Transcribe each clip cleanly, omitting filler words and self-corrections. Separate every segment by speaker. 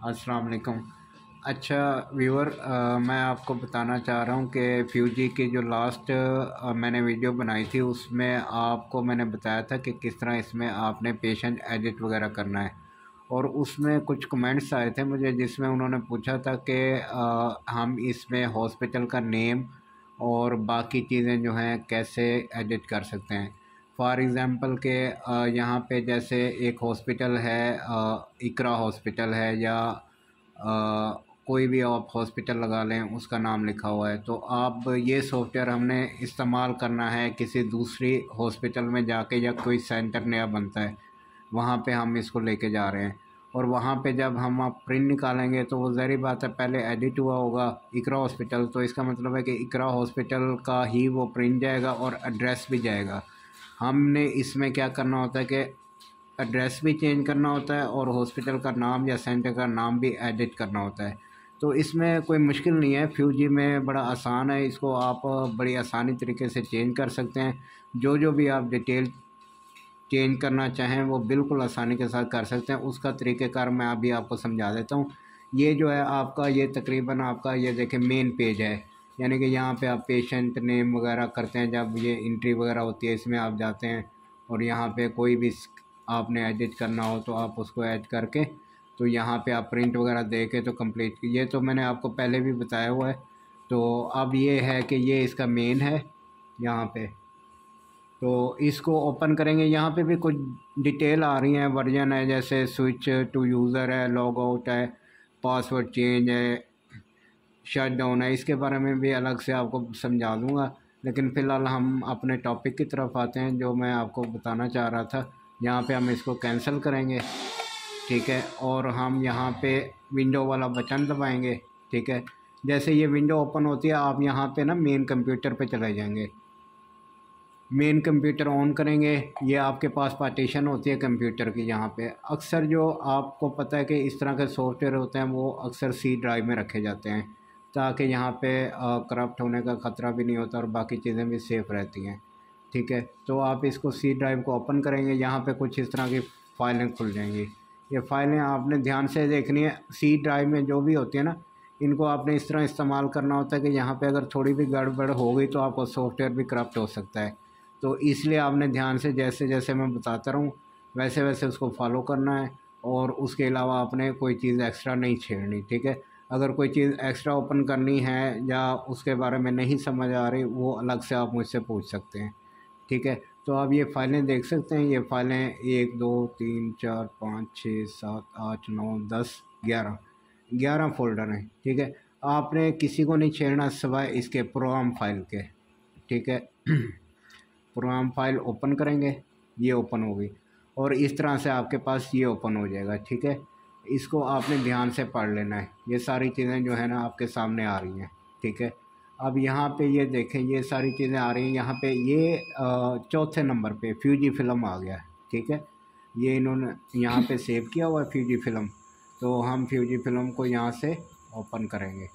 Speaker 1: अस्सलाम वालेकुम। अच्छा व्यूअर, मैं आपको बताना चाह रहा हूँ कि फ्यूजी की जो लास्ट मैंने वीडियो बनाई थी उसमें आपको मैंने बताया था कि किस तरह इसमें आपने पेशेंट एडिट वगैरह करना है। और उसमें कुछ कमेंट्स आए थे मुझे जिसमें उन्होंने पूछा था कि हम इसमें हॉस्पिटल का नेम और बाकी चीज़ें जो हैं कैसे एडिट कर सकते हैं। फॉर एग्ज़ाम्पल के यहाँ पे जैसे एक हॉस्पिटल है, इकरा हॉस्पिटल है या कोई भी आप हॉस्पिटल लगा लें उसका नाम लिखा हुआ है, तो आप ये सॉफ्टवेयर हमने इस्तेमाल करना है किसी दूसरी हॉस्पिटल में जाके, या कोई सेंटर नया बनता है वहाँ पे हम इसको लेके जा रहे हैं। और वहाँ पे जब हम आप प्रिंट निकालेंगे तो वो ज़ाहिर बात है पहले एडिट हुआ होगा इकरा हॉस्पिटल, तो इसका मतलब है कि इकरा हॉस्पिटल का ही वो प्रिंट जाएगा और एड्रेस भी जाएगा। हमने इसमें क्या करना होता है कि एड्रेस भी चेंज करना होता है और हॉस्पिटल का नाम या सेंटर का नाम भी एडिट करना होता है। तो इसमें कोई मुश्किल नहीं है, फ्यूजी में बड़ा आसान है, इसको आप बड़ी आसानी तरीके से चेंज कर सकते हैं। जो भी आप डिटेल चेंज करना चाहें वो बिल्कुल आसानी के साथ कर सकते हैं। उसका तरीक़ेकार मैं अभी आपको समझा देता हूँ। ये जो है आपका, ये तकरीबन आपका ये देखें मेन पेज है, यानी कि यहाँ पे आप पेशेंट नेम वगैरह करते हैं, जब ये एंट्री वगैरह होती है इसमें आप जाते हैं और यहाँ पे कोई भी आपने एडिट करना हो तो आप उसको ऐड करके तो यहाँ पे आप प्रिंट वगैरह दे के तो कंप्लीट। ये तो मैंने आपको पहले भी बताया हुआ है। तो अब ये है कि ये इसका मेन है यहाँ पे, तो इसको ओपन करेंगे। यहाँ पे भी कुछ डिटेल आ रही हैं, वर्जन है जैसे स्विच टू यूज़र है, लॉग आउट है, पासवर्ड चेंज है, शट डाउन है। इसके बारे में भी अलग से आपको समझा दूँगा, लेकिन फ़िलहाल हम अपने टॉपिक की तरफ आते हैं जो मैं आपको बताना चाह रहा था। यहाँ पे हम इसको कैंसिल करेंगे, ठीक है, और हम यहाँ पे विंडो वाला बटन दबाएंगे, ठीक है। जैसे ये विंडो ओपन होती है आप यहाँ पे ना मेन कंप्यूटर पे चले जाएंगे, मेन कंप्यूटर ऑन करेंगे। ये आपके पास पार्टीशन होती है कंप्यूटर की। यहाँ पे अक्सर जो आपको पता है कि इस तरह के सॉफ्टवेयर होते हैं वो अक्सर सी ड्राइव में रखे जाते हैं ताकि यहाँ पे करप्ट होने का ख़तरा भी नहीं होता और बाकी चीज़ें भी सेफ़ रहती हैं, ठीक है। तो आप इसको सी ड्राइव को ओपन करेंगे, यहाँ पे कुछ इस तरह की फ़ाइलें खुल जाएंगी। ये फ़ाइलें आपने ध्यान से देखनी है। सी ड्राइव में जो भी होती है ना, इनको आपने इस तरह इस्तेमाल करना होता है कि यहाँ पे अगर थोड़ी भी गड़बड़ हो गई तो आपका सॉफ्टवेयर भी करप्ट हो सकता है। तो इसलिए आपने ध्यान से जैसे जैसे मैं बताता रहूँ वैसे वैसे उसको फॉलो करना है, और उसके अलावा आपने कोई चीज़ एक्स्ट्रा नहीं छेड़नी, ठीक है। अगर कोई चीज़ एक्स्ट्रा ओपन करनी है या उसके बारे में नहीं समझ आ रही, वो अलग से आप मुझसे पूछ सकते हैं, ठीक है। तो आप ये फ़ाइलें देख सकते हैं, ये फ़ाइलें 1 2 3 4 5 6 7 8 9 10 11 फ़ोल्डर हैं, ठीक है। आपने किसी को नहीं छेड़ना सिवाय इसके प्रोग्राम फाइल के, ठीक है। प्रोग्राम फाइल ओपन करेंगे, ये ओपन होगी और इस तरह से आपके पास ये ओपन हो जाएगा, ठीक है। इसको आपने ध्यान से पढ़ लेना है। ये सारी चीज़ें जो है ना आपके सामने आ रही हैं, ठीक है। अब यहाँ पे ये देखें, ये सारी चीज़ें आ रही हैं। यहाँ पे ये चौथे नंबर पे फ्यूजी फिल्म आ गया, ठीक है। ये इन्होंने यहाँ पे सेव किया हुआ है फ्यूजी फिल्म, तो हम फ्यूजी फिल्म को यहाँ से ओपन करेंगे।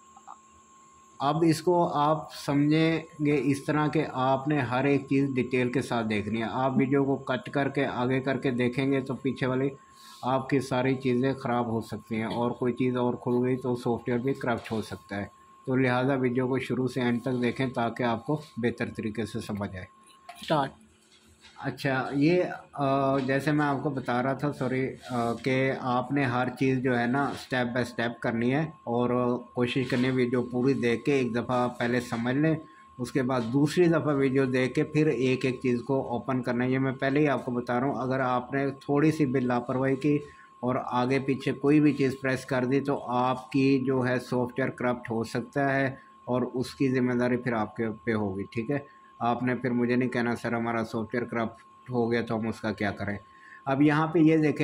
Speaker 1: अब इसको आप समझेंगे इस तरह के आपने हर एक चीज़ डिटेल के साथ देखनी है। आप वीडियो को कट करके आगे करके देखेंगे तो पीछे वाली आपकी सारी चीज़ें ख़राब हो सकती हैं, और कोई चीज़ और खुल गई तो सॉफ्टवेयर भी करप्ट हो सकता है। तो लिहाजा वीडियो को शुरू से एंड तक देखें ताकि आपको बेहतर तरीके से समझ आए।
Speaker 2: स्टार्ट।
Speaker 1: अच्छा, ये जैसे मैं आपको बता रहा था, सॉरी, कि आपने हर चीज़ जो है ना स्टेप बाय स्टेप करनी है, और कोशिश करनी है वीडियो पूरी देख के एक दफ़ा पहले समझ लें, उसके बाद दूसरी दफ़ा वीडियो देख के फिर एक एक चीज़ को ओपन करना है। ये मैं पहले ही आपको बता रहा हूँ, अगर आपने थोड़ी सी भी लापरवाही की और आगे पीछे कोई भी चीज़ प्रेस कर दी तो आपकी जो है सॉफ्टवेयर करप्ट हो सकता है और उसकी ज़िम्मेदारी फिर आपके पे होगी, ठीक है। आपने फिर मुझे नहीं कहना सर हमारा सॉफ्टवेयर करप्ट हो गया तो हम उसका क्या करें। अब यहाँ पे ये देखें,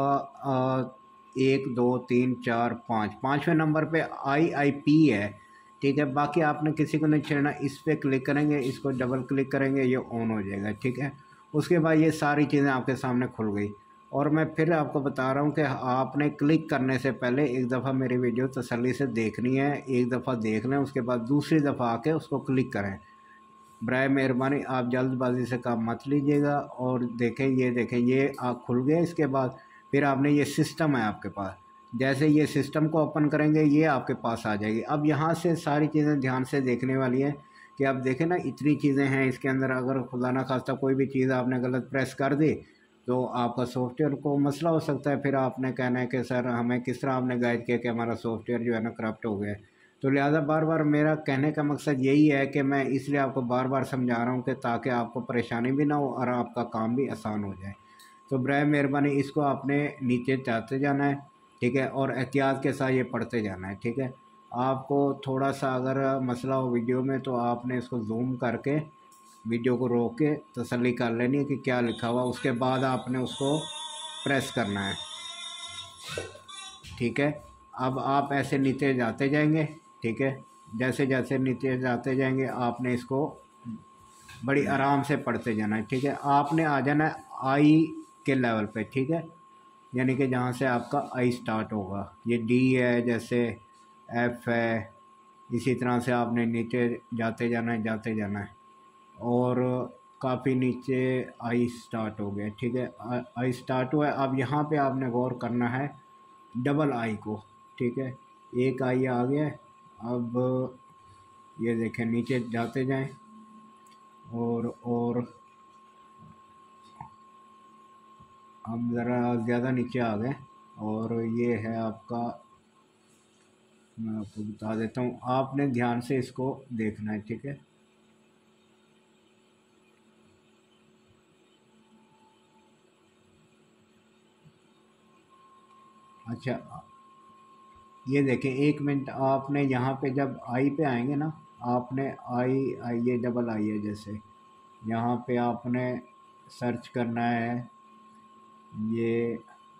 Speaker 1: 1 2 3 4 5, 5वें नंबर पे IIP है, ठीक है। बाकी आपने किसी को नहीं छेड़ना, इस पर क्लिक करेंगे, इसको डबल क्लिक करेंगे, ये ऑन हो जाएगा, ठीक है। उसके बाद ये सारी चीज़ें आपके सामने खुल गई। और मैं फिर आपको बता रहा हूँ कि आपने क्लिक करने से पहले एक दफ़ा मेरी वीडियो तसल्ली से देखनी है, एक दफ़ा देख लें, उसके बाद दूसरी दफ़ा आके उसको क्लिक करें। बराए मेहरबानी आप जल्दबाजी से काम मत लीजिएगा। और देखें, ये देखें, ये खुल गया। इसके बाद फिर आपने, ये सिस्टम है आपके पास, जैसे ये सिस्टम को ओपन करेंगे ये आपके पास आ जाएगी। अब यहाँ से सारी चीज़ें ध्यान से देखने वाली है कि आप देखें ना, इतनी चीज़ें हैं इसके अंदर। अगर खुदा ना खास्ता कोई भी चीज़ आपने गलत प्रेस कर दी तो आपका सॉफ्टवेयर को मसला हो सकता है। फिर आपने कहना है कि सर हमें किस तरह आपने गाइड किया कि हमारा सॉफ्टवेयर जो है ना करप्ट हो गया है। तो लिहाजा बार बार मेरा कहने का मकसद यही है कि मैं इसलिए आपको बार बार समझा रहा हूँ कि ताकि आपको परेशानी भी ना हो और आपका काम भी आसान हो जाए। तो बराए मेहरबानी इसको आपने नीचे चाहते जाना है, ठीक है, और एहतियात के साथ ये पढ़ते जाना है, ठीक है। आपको थोड़ा सा अगर मसला हो वीडियो में तो आपने इसको जूम करके वीडियो को रोक के तसल्ली कर लेनी है कि क्या लिखा हुआ, उसके बाद आपने उसको प्रेस करना है, ठीक है। अब आप ऐसे नीचे जाते जाएंगे, ठीक है। जैसे जैसे नीचे जाते जाएंगे आपने इसको बड़ी आराम से पढ़ते जाना है, ठीक है। आपने आ जाना है आई के लेवल पे, ठीक है, यानी कि जहाँ से आपका आई स्टार्ट होगा। ये डी है, जैसे एफ़ है, इसी तरह से आपने नीचे जाते जाना है, जाते जाना है, और काफ़ी नीचे आई स्टार्ट हो गया, ठीक है। आई स्टार्ट हुआ है। अब यहाँ पे आपने गौर करना है डबल आई को, ठीक है। एक आई आ गया है। अब ये देखें नीचे जाते जाएं और हम ज़रा ज़्यादा नीचे आ गए, और ये है आपका, मैं आपको बता देता हूँ, आपने ध्यान से इसको देखना है, ठीक है। अच्छा, ये देखें, 1 मिनट आपने यहाँ पे जब आई पे आएंगे ना, आपने आई ये डबल आई है, जैसे यहाँ पे आपने सर्च करना है ये,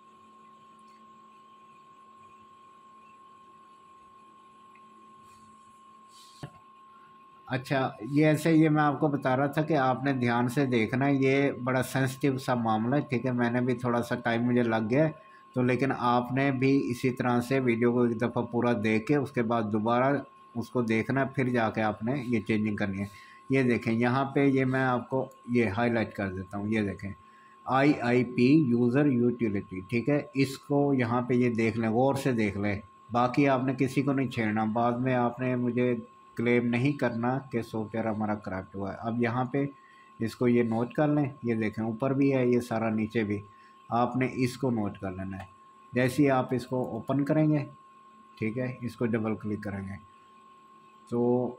Speaker 1: अच्छा, ये ऐसे, ये मैं आपको बता रहा था कि आपने ध्यान से देखना है, ये बड़ा सेंसिटिव सा मामला है, ठीक है। मैंने भी थोड़ा सा टाइम मुझे लग गया है, तो लेकिन आपने भी इसी तरह से वीडियो को एक दफ़ा पूरा देख के उसके बाद दोबारा उसको देखना, फिर जाके आपने ये चेंजिंग करनी है। ये देखें यहाँ पे, ये मैं आपको ये हाईलाइट कर देता हूँ, ये देखें IIP यूज़र यूटिलिटी, ठीक है। इसको यहाँ पे ये देख लें, गौर से देख लें, बाकी आपने किसी को नहीं छेड़ना। बाद में आपने मुझे क्लेम नहीं करना कि सॉफ्टवेयर हमारा करप्ट हुआ है। अब यहाँ पे इसको ये नोट कर लें, ये देखें ऊपर भी है ये सारा, नीचे भी, आपने इसको नोट कर लेना है। जैसे ही आप इसको ओपन करेंगे, ठीक है, इसको डबल क्लिक करेंगे तो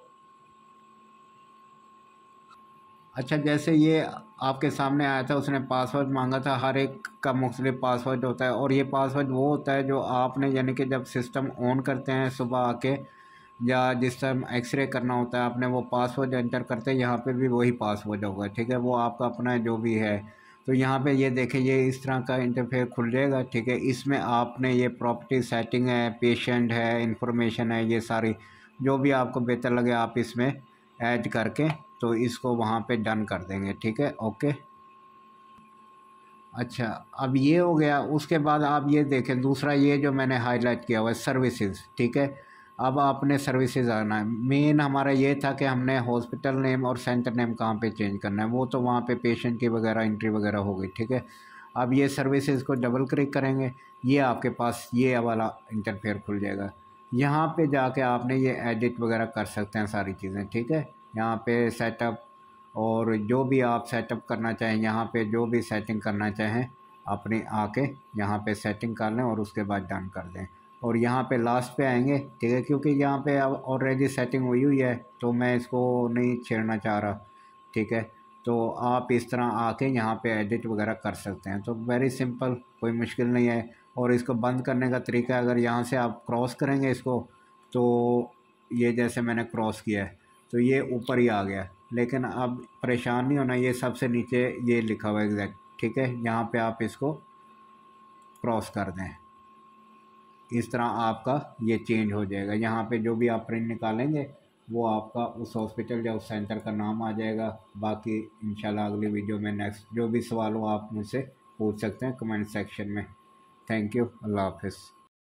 Speaker 1: अच्छा, जैसे ये आपके सामने आया था, उसने पासवर्ड मांगा था। हर एक का मुख्तलिफ पासवर्ड होता है, और ये पासवर्ड वो होता है जो आपने, यानी कि जब सिस्टम ऑन करते हैं सुबह आके, या जिस टाइम एक्सरे करना होता है, आपने वो पासवर्ड एंटर करते हैं, यहाँ पे भी वही पासवर्ड होगा, ठीक है। वो आपका अपना जो भी है। तो यहाँ पे ये देखें, ये इस तरह का इंटरफेस खुल जाएगा, ठीक है। इसमें आपने ये प्रॉपर्टी सेटिंग है, पेशेंट है, इंफॉर्मेशन है, ये सारी जो भी आपको बेहतर लगे आप इसमें ऐड करके तो इसको वहाँ पे डन कर देंगे, ठीक है, ओके। अच्छा, अब ये हो गया। उसके बाद आप ये देखें, दूसरा ये जो मैंने हाईलाइट किया हुआ है सर्विसेज, ठीक है। अब आपने सर्विसेज आना है। मेन हमारा ये था कि हमने हॉस्पिटल नेम और सेंटर नेम कहाँ पे चेंज करना है, वो तो वहाँ पे पेशेंट की वगैरह एंट्री वगैरह हो गई, ठीक है। अब ये सर्विसेज को डबल क्लिक करेंगे, ये आपके पास ये वाला इंटरफेयर खुल जाएगा। यहाँ पे जाके आपने ये एडिट वगैरह कर सकते हैं सारी चीज़ें, ठीक है। यहाँ पे सेटअप, और जो भी आप सेटअप करना चाहें, यहाँ पे जो भी सेटिंग करना चाहें अपने आके यहाँ पे सेटिंग कर लें और उसके बाद डन कर दें। और यहाँ पे लास्ट पे आएंगे, ठीक है, क्योंकि यहाँ पे अब ऑलरेडी सेटिंग हुई हुई है तो मैं इसको नहीं छेड़ना चाह रहा, ठीक है। तो आप इस तरह आके यहाँ पे एडिट वगैरह कर सकते हैं। तो वेरी सिंपल, कोई मुश्किल नहीं है। और इसको बंद करने का तरीका, अगर यहाँ से आप क्रॉस करेंगे इसको, तो ये जैसे मैंने क्रॉस किया है तो ये ऊपर ही आ गया, लेकिन अब परेशान नहीं होना, ये सबसे नीचे ये लिखा हुआ है एग्जैक्ट, ठीक है। यहाँ पे आप इसको क्रॉस कर दें, इस तरह आपका ये चेंज हो जाएगा। यहाँ पे जो भी आप प्रिंट निकालेंगे वो आपका उस हॉस्पिटल या उस सेंटर का नाम आ जाएगा। बाकी इंशाल्लाह अगली वीडियो में नेक्स्ट जो भी सवाल हो आप मुझसे पूछ सकते हैं कमेंट सेक्शन में। थैंक यू, अल्लाह हाफिज़।